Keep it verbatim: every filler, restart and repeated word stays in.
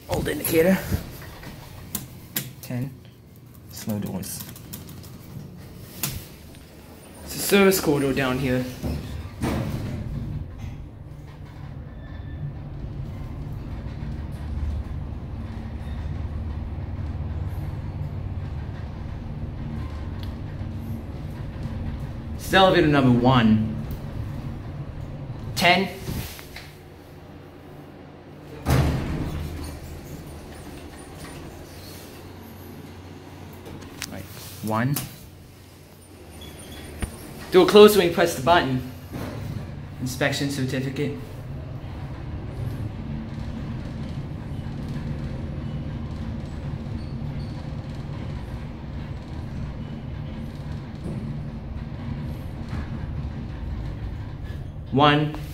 Old indicator. ten. Snow doors. It's a service corridor down here. This is elevator number one. ten. Right, one. Door closed when you press the button. Inspection certificate. One.